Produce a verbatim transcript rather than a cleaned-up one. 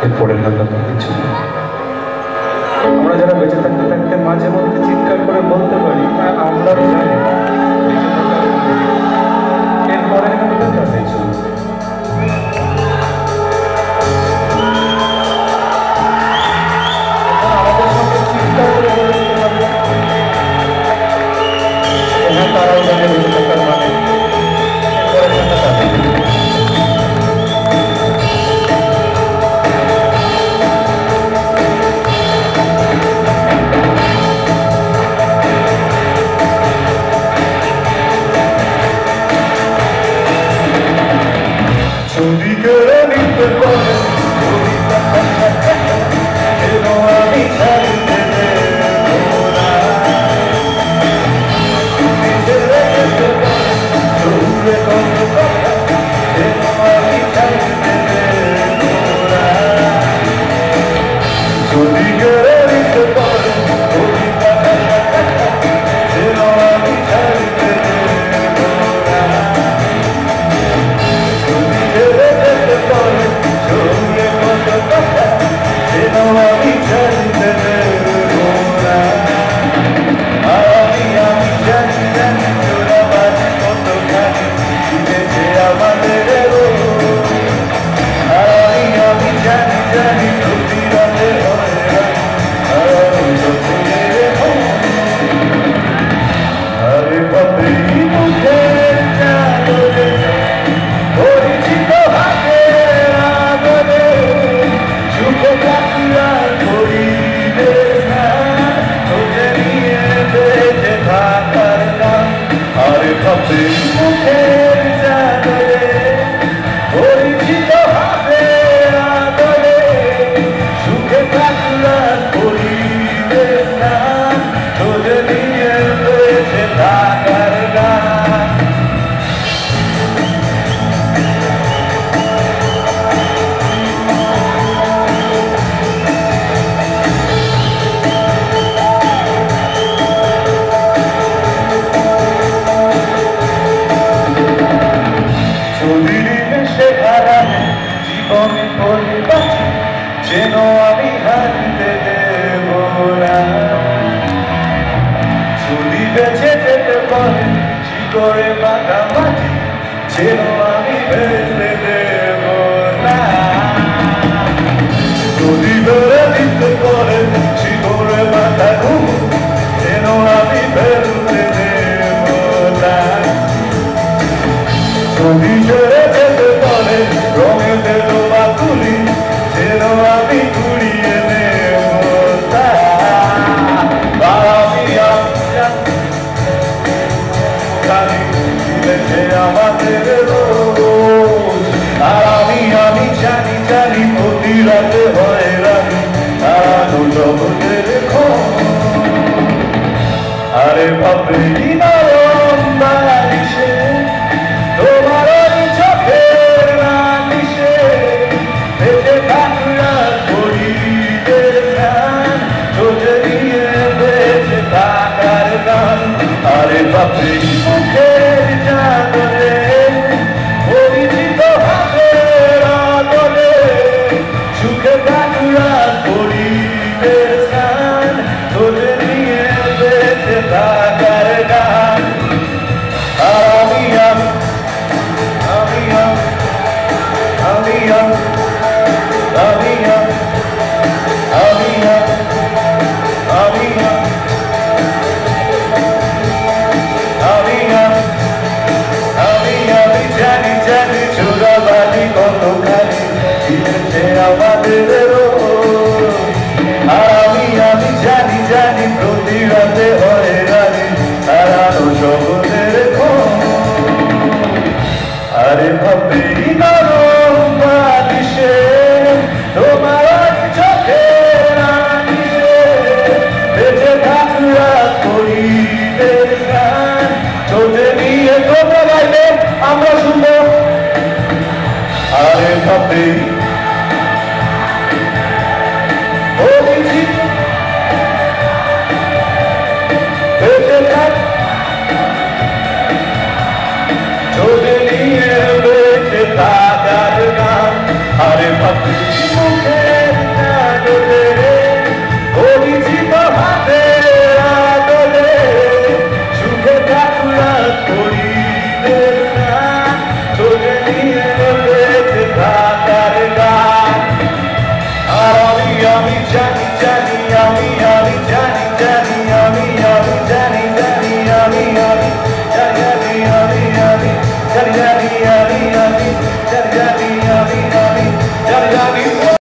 এরপরের কথা কিছু না। আমরা যারা বেঁচে থাকতে থাকতে মাঝে মধ্যে চিৎকার করে বলতে পারি আমরা জানি বেঁচে থাকার এরপরের কথা তাদের জন্য আমাদের সঙ্গে চিৎকার করে বলতে পারবে হ্যাঁ তারাও জানে বেঁচে থাকার মানে এরপরের কথা তাদের জন্য। যেন আমি হারিতে দেব না যদি বেঁচে যেতে পারে শিকড়ে বাঁধা মাটি যেন আমি ভেসে দেব না যদি বেড়ে দিতে পারে শিকড়ে বাঁধা ঘুম যেন আমি ভেসে দেব না যদি ছেড়ে যেতে পারে রঙে দেব বা তুলি যেন আমি ঘুরিয়ে নেব আমাদের রোজ আর আমি আমি জানি জানি প্রতি রাতে হয় রানি তারা জগতের আরে বাপরে নরম বালিশে তোমার চোখের রানিশে বেঁচে থাকলা শরীরের গান চোখে নিয়ে বেঁচে থাকার গান আরে বাপরে মুখের চাদরে পরিচিত হাতের আদরে সুখে থাকলা শরীরের গান চোখে নিয়ে বেঁচে থাকার গান আমি আমি আমি আমি আমি আমি আমি আমি আমি আমি জানি জানি চোরাবালি কতখানি দিয়েছে আমাদের আমি আমি জানি জানি প্রতি রাতে হয় রানি হারানো জগতের আরে ভাবে নরম বালিশে তোমার চোখে রানিশে বেঁচে থাকলা শরীরের গান চোখে নিয়ে তোমরা গাইলে আমরা শুনবো আরে ভাবে বেঁচে থাক চোখে নিয়ে বেঁচে থাকার গান আরে ভাবে মুখে আমি জানি জানি আমি